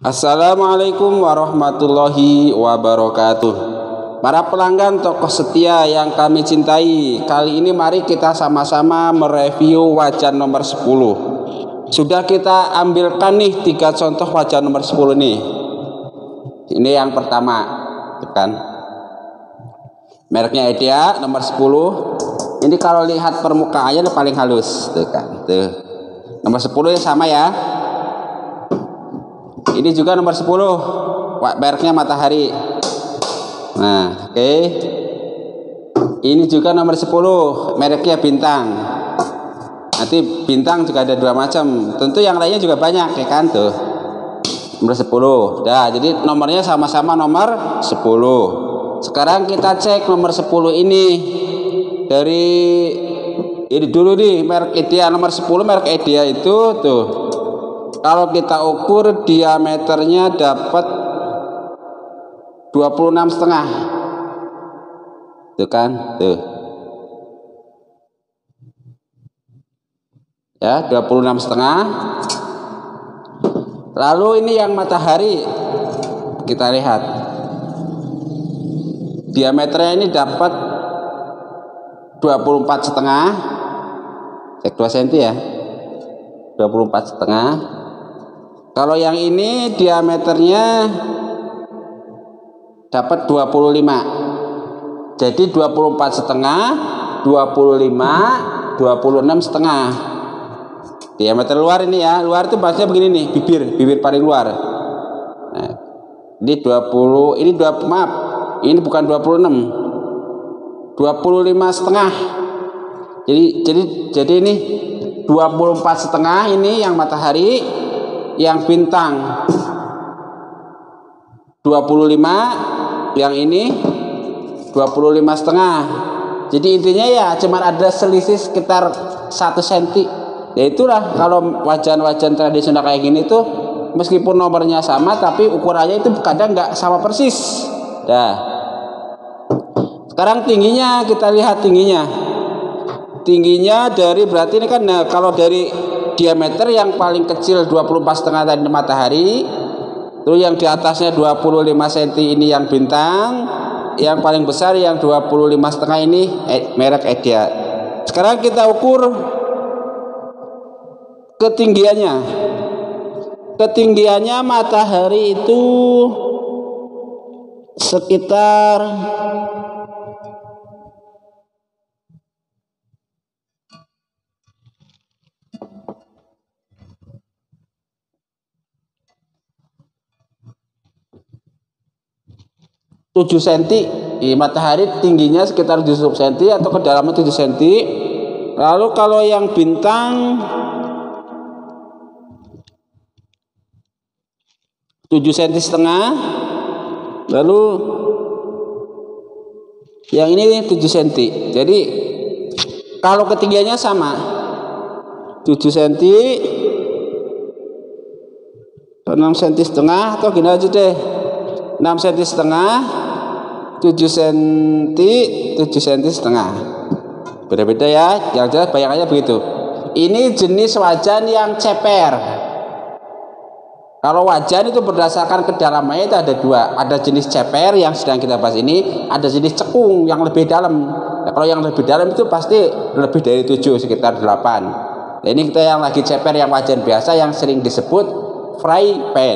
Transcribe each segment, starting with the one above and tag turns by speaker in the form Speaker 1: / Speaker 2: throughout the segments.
Speaker 1: Assalamualaikum warahmatullahi wabarakatuh. Para pelanggan toko setia yang kami cintai, kali ini mari kita sama-sama mereview wajan nomor 10. Sudah kita ambilkan nih 3 contoh wajan nomor 10 nih. Ini yang pertama, kan? Mereknya Idea nomor 10. Ini kalau lihat permukaannya paling halus, tuh kan. Tuh. Nomor 10 ya sama ya. Ini juga nomor 10, mereknya Matahari. Nah, oke. Ini juga nomor 10, mereknya Bintang. Nanti Bintang juga ada 2 macam. Tentu yang lainnya juga banyak, ya kan tuh. Nomor 10. Nah, jadi nomornya sama-sama nomor 10. Sekarang kita cek nomor 10 ini. Dari ini dulu nih, merek Idea nomor 10, merek Idea itu tuh. Kalau kita ukur diameternya dapat 26,5. Tuh kan, tuh. Ya, 26,5. Lalu ini yang Matahari. Kita lihat. Diameternya ini dapat 24,5. Cek 2 cm ya. 24,5. Kalau yang ini diameternya dapat 25. Jadi 24,5, 25, 26,5. Diameter luar ini ya. Luar itu maksudnya begini nih, bibir paling luar. Nah, ini 20, ini 20, maaf. Ini bukan 26. 25,5. Jadi ini 24,5 ini yang Matahari. Yang Bintang 25, yang ini 25,5. Jadi intinya ya cuman ada selisih sekitar 1 cm. Ya itulah kalau wajan-wajan tradisional kayak gini tuh meskipun nomornya sama tapi ukurannya itu kadang nggak sama persis. Dah. Sekarang tingginya kita lihat tingginya. Tingginya dari berarti ini kan kalau dari diameter yang paling kecil 24,5 tadi Matahari, terus yang di atasnya 25 cm ini yang Bintang, yang paling besar yang 25,5 ini merek Idea. Sekarang kita ukur ketinggiannya. Ketinggiannya Matahari itu sekitar 7 cm. Matahari tingginya sekitar 7 cm atau kedalaman 7 cm. Lalu kalau yang Bintang 7,5 cm. Lalu yang ini 7 cm. Jadi kalau ketinggiannya sama 7 cm 6,5 cm atau gini aja deh, 6,5 cm 7 cm 7,5 cm. Beda-beda ya, yang jelas bayangannya begitu. Ini jenis wajan yang ceper. Kalau wajan itu berdasarkan kedalamannya itu ada 2. Ada jenis ceper yang sedang kita bahas ini, ada jenis cekung yang lebih dalam. Nah, kalau yang lebih dalam itu pasti lebih dari 7, sekitar 8. Nah, ini kita yang lagi ceper yang wajan biasa yang sering disebut fry pan.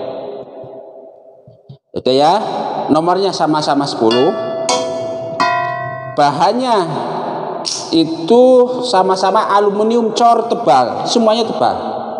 Speaker 1: Oke ya, nomornya sama-sama 10. Bahannya itu sama-sama aluminium cor tebal, semuanya tebal.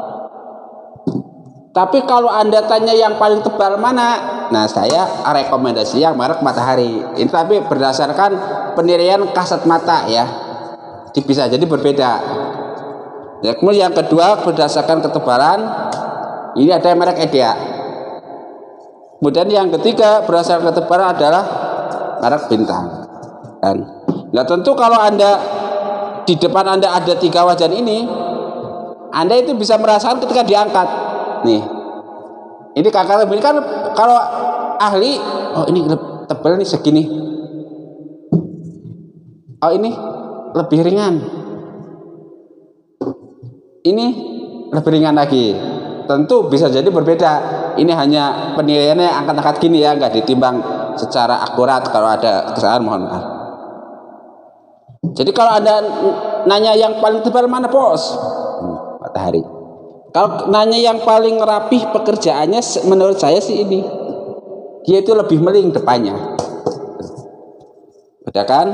Speaker 1: Tapi kalau Anda tanya yang paling tebal mana? Nah, saya rekomendasi yang merek Matahari. Ini tapi berdasarkan penilaian kasat mata ya. Bisa jadi berbeda. Ya, kemudian yang kedua berdasarkan ketebalan. Ini ada merek Idea. Kemudian yang ketiga berdasarkan ketebalan adalah merek Bintang. Kan? Nah, tentu kalau Anda di depan Anda ada 3 wajan ini, Anda itu bisa merasakan ketika diangkat. Nih. Ini kakak lebih kan kalau ahli, oh ini tebal nih segini. Oh ini lebih ringan. Ini lebih ringan lagi. Tentu bisa jadi berbeda. Ini hanya penilaiannya angkat-angkat gini ya, nggak ditimbang secara akurat. Kalau ada kesalahan mohon maaf. Jadi kalau Anda nanya yang paling tebal mana bos? Matahari. Kalau nanya yang paling rapih pekerjaannya, menurut saya sih ini. Dia itu lebih meling depannya. Beda kan?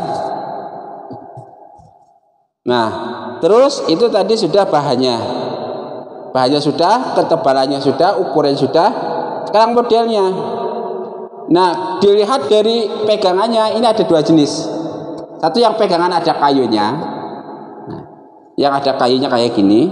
Speaker 1: Nah, terus itu tadi sudah bahannya. Bahannya sudah, ketebalannya sudah, ukurannya sudah. Sekarang modelnya. Nah, dilihat dari pegangannya, ini ada dua jenis. Satu yang pegangan ada kayunya. Nah, yang ada kayunya kayak gini.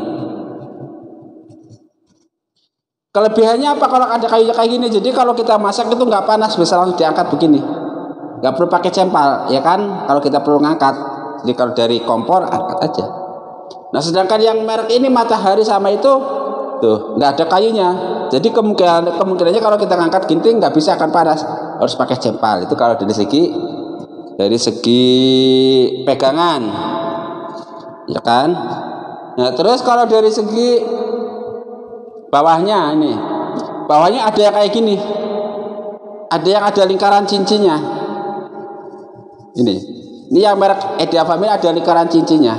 Speaker 1: Kelebihannya apa kalau ada kayunya kayak gini? Jadi kalau kita masak itu nggak panas, bisa langsung diangkat begini. Nggak perlu pakai cempal, ya kan? Kalau kita perlu ngangkat. Jadi kalau dari kompor angkat aja. Nah, sedangkan yang merek ini Matahari sama itu tuh nggak ada kayunya. Jadi kemungkinannya kalau kita ngangkat ginting nggak bisa akan panas, harus pakai cempal. Itu kalau dari segi pegangan, ya kan? Nah, terus kalau dari segi bawahnya ini, bawahnya ada yang kayak gini, ada yang ada lingkaran cincinnya. Ini yang merek Edia Family ada lingkaran cincinnya.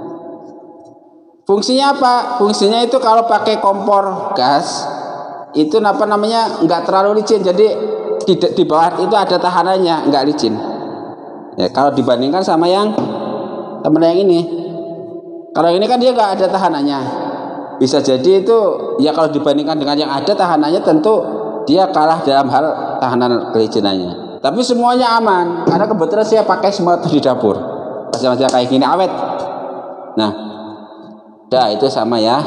Speaker 1: Fungsinya apa? Fungsinya itu kalau pakai kompor gas itu nggak terlalu licin. Jadi di bawah itu ada tahanannya, nggak licin. Ya, kalau dibandingkan sama yang ini. Kalau ini kan dia nggak ada tahanannya. Bisa jadi itu ya kalau dibandingkan dengan yang ada tahanannya tentu dia kalah dalam hal tahanan kelicinannya. Tapi semuanya aman karena kebetulan saya pakai semua di dapur. Macam-macam kayak gini awet. Nah, itu sama ya.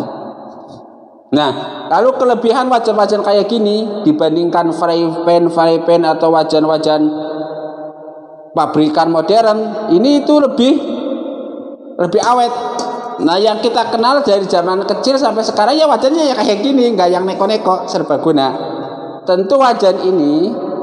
Speaker 1: Nah, lalu kelebihan wajan-wajan kayak gini dibandingkan fry pan atau wajan-wajan pabrikan modern, ini itu lebih awet. Nah, yang kita kenal dari zaman kecil sampai sekarang ya wajannya ya kayak gini, nggak yang neko-neko, serbaguna. Tentu wajan ini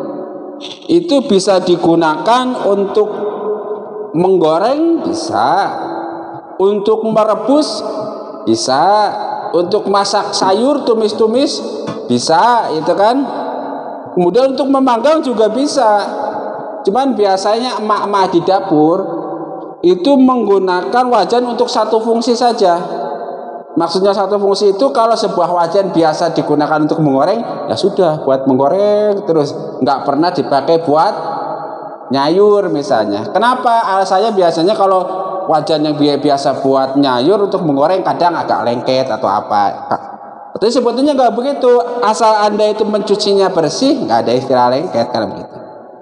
Speaker 1: itu bisa digunakan untuk menggoreng bisa, untuk merebus bisa, untuk masak sayur tumis-tumis bisa, itu kan. Kemudian untuk memanggang juga bisa. Cuman biasanya emak-emak di dapur itu menggunakan wajan untuk satu fungsi saja. Maksudnya satu fungsi itu kalau sebuah wajan biasa digunakan untuk menggoreng, ya sudah buat menggoreng terus, nggak pernah dipakai buat nyayur misalnya. Kenapa? Alasannya biasanya kalau wajan yang biasa buat nyayur untuk menggoreng kadang agak lengket atau apa. Tapi sebetulnya nggak begitu. Asal Anda itu mencucinya bersih, nggak ada istilah lengket kan begitu.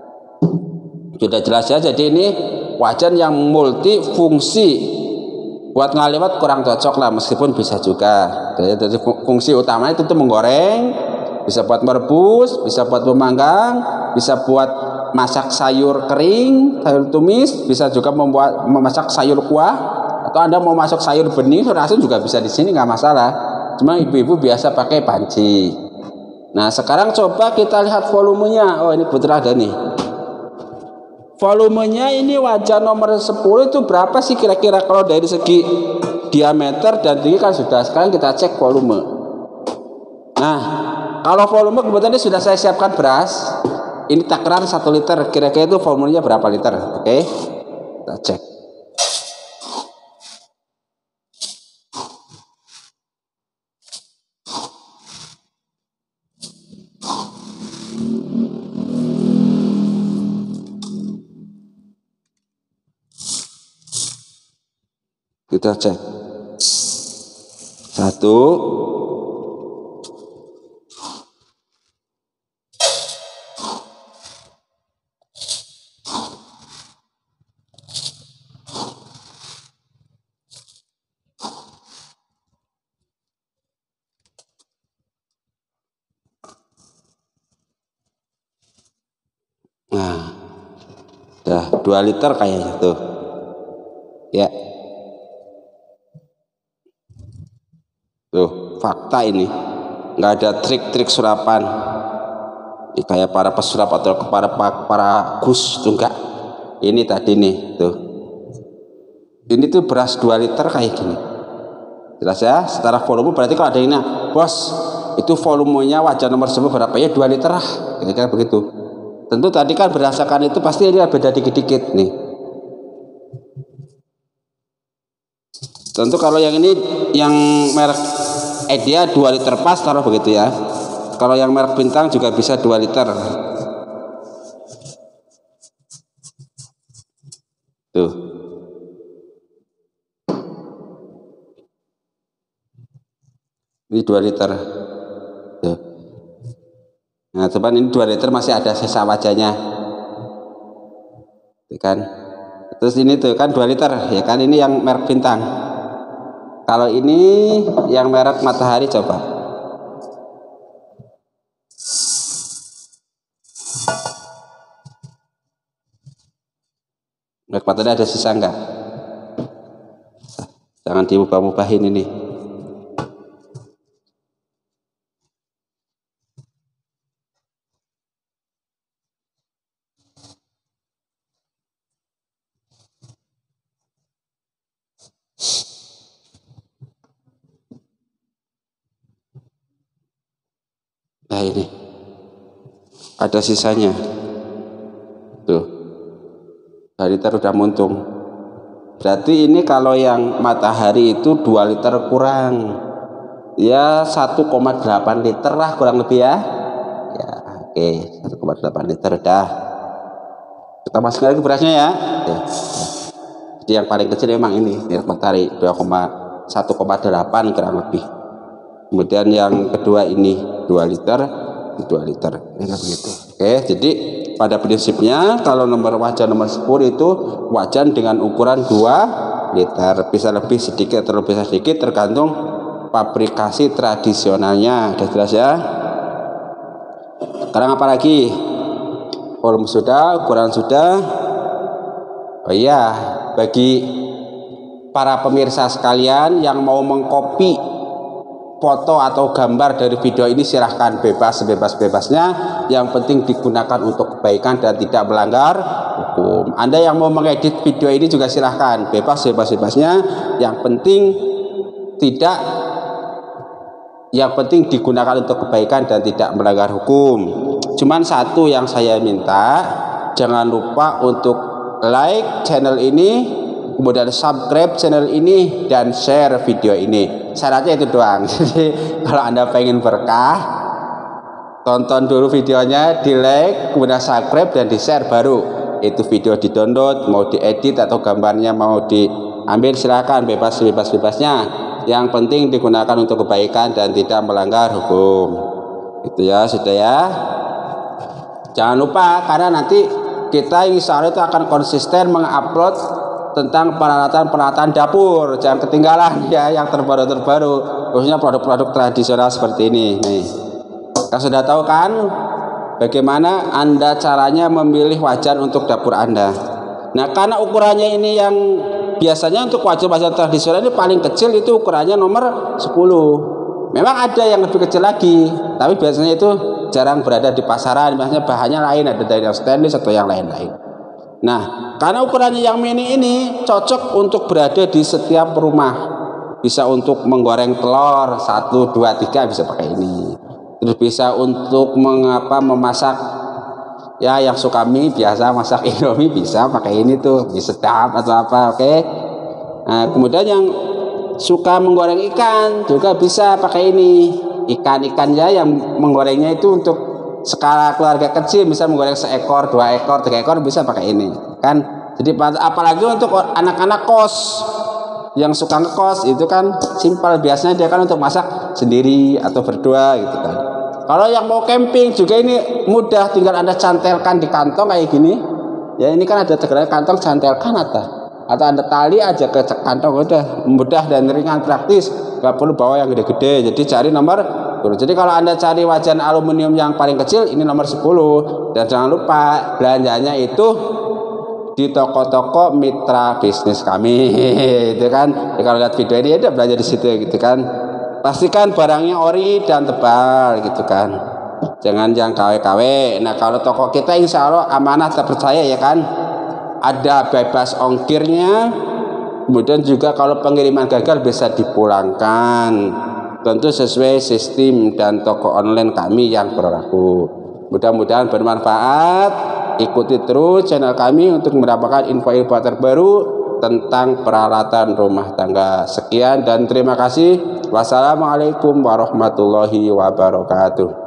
Speaker 1: Sudah jelas ya. Jadi ini wajan yang multifungsi. Buat ngaliwat kurang cocok lah, meskipun bisa juga. Jadi fungsi utamanya itu menggoreng, bisa buat merebus, bisa buat memanggang, bisa buat masak sayur kering, sayur tumis, bisa juga memasak sayur kuah, atau Anda mau masak sayur bening, langsung juga bisa di sini, nggak masalah. Cuma ibu-ibu biasa pakai panci. Nah, sekarang coba kita lihat volumenya. Oh, ini putra ada nih. Volumenya ini wajan nomor 10 itu berapa sih kira-kira kalau dari segi diameter dan tinggi kan sudah. Sekarang kita cek volume. Nah, kalau volume kebetulan ini sudah saya siapkan beras. Ini takaran 1 liter. Kira-kira itu volumenya berapa liter? Oke. Kita cek. Kita cek 1. Nah, udah 2 liter kayaknya tuh. Ya. Tuh, fakta ini. Nggak ada trik-trik surapan. Kayak para pesulap atau para gus tuh enggak. Ini tadi nih, tuh. Ini tuh beras 2 liter kayak gini. Jelas ya, secara volume berarti kalau ada ini, bos, itu volumenya wajan nomor 10 berapa ya, 2 liter lah, kira-kira begitu. Tentu tadi kan berdasarkan itu pasti dia beda dikit-dikit nih. Tentu kalau yang ini yang merek Edia 2 liter pas taruh begitu ya. Kalau yang merek Bintang juga bisa 2 liter. Tuh. Ini 2 liter. Tuh. Nah, teman ini 2 liter masih ada sisa wajannya. Tuh kan. Terus ini tuh kan 2 liter ya kan, ini yang merek Bintang. Kalau ini yang merek Matahari coba. Merek Matahari ada sisa enggak? Jangan diubah-ubahin ini. Nah ini ada sisanya tuh, 2 liter udah muntung. Berarti ini kalau yang Matahari itu 2 liter kurang ya, 1,8 liter lah kurang lebih ya. Ya oke, 1,8 liter udah. Kita masukin lagi berasnya ya. Jadi yang paling kecil memang ini Matahari 1,8 kurang lebih. Kemudian yang kedua ini 2 liter, 2 liter, begitu. Oke, jadi pada prinsipnya kalau wajan nomor 10 itu wajan dengan ukuran 2 liter, bisa lebih sedikit atau lebih sedikit tergantung pabrikasi tradisionalnya. Udah jelas ya. Sekarang apa lagi? Volume sudah, ukuran sudah. Oh iya, bagi para pemirsa sekalian yang mau mengcopy foto atau gambar dari video ini silahkan, bebas sebebas-bebasnya, yang penting digunakan untuk kebaikan dan tidak melanggar hukum. Anda yang mau mengedit video ini juga silahkan, bebas sebebas-bebasnya, yang penting digunakan untuk kebaikan dan tidak melanggar hukum. Cuman satu yang saya minta, jangan lupa untuk like channel ini, kemudian subscribe channel ini, dan share video ini. Syaratnya itu doang. Jadi kalau Anda pengen berkah, tonton dulu videonya, di like, kemudian subscribe dan di share, baru itu video di download, mau diedit atau gambarnya mau diambil silahkan, bebas-bebasnya. Yang penting digunakan untuk kebaikan dan tidak melanggar hukum. Itu ya, sudah ya. Jangan lupa, karena nanti kita insya Allah itu akan konsisten mengupload tentang peralatan-peralatan dapur. Jangan ketinggalan ya, yang terbaru-terbaru, khususnya produk-produk tradisional seperti ini. Nih, kita sudah tahu kan bagaimana Anda caranya memilih wajan untuk dapur Anda. Nah, karena ukurannya ini yang biasanya untuk wajan-wajan tradisional ini paling kecil itu ukurannya nomor 10. Memang ada yang lebih kecil lagi, tapi biasanya itu jarang berada di pasaran. Biasanya bahannya lain, ada dari yang stainless atau yang lain-lain. Nah, karena ukurannya yang mini ini cocok untuk berada di setiap rumah. Bisa untuk menggoreng telur 1, 2, 3 bisa pakai ini. Terus bisa untuk memasak ya, yang suka mie biasa masak Indomie bisa pakai ini tuh, bisa sedap atau apa, oke. Nah, kemudian yang suka menggoreng ikan juga bisa pakai ini. Ikan ya yang menggorengnya itu untuk skala keluarga kecil, bisa menggoreng 1 ekor, 2 ekor, 3 ekor bisa pakai ini kan. Jadi apalagi untuk anak-anak kos yang suka ngekos itu kan simpel, biasanya dia kan untuk masak sendiri atau berdua gitu kan. Kalau yang mau camping juga ini mudah, tinggal Anda cantelkan di kantong kayak gini ya. Ini kan ada tegeran kantong, cantelkan atau Anda tali aja ke kantong, udah mudah dan ringan, praktis, nggak perlu bawa yang gede-gede. Jadi cari nomor. Jadi kalau Anda cari wajan aluminium yang paling kecil, ini nomor 10. Dan jangan lupa belanjanya itu di toko-toko mitra bisnis kami itu kan. Ya, kalau lihat video ini ya belanja di situ gitu kan. Pastikan barangnya ori dan tebal gitu kan. Jangan yang KW-KW. Nah, kalau toko kita insya Allah amanah, terpercaya ya kan. Ada bebas ongkirnya. Kemudian juga kalau pengiriman gagal bisa dipulangkan. tentu sesuai sistem dan toko online kami yang berlaku. Mudah-mudahan bermanfaat. Ikuti terus channel kami untuk mendapatkan info-info terbaru tentang peralatan rumah tangga. Sekian dan terima kasih. Wassalamualaikum warahmatullahi wabarakatuh.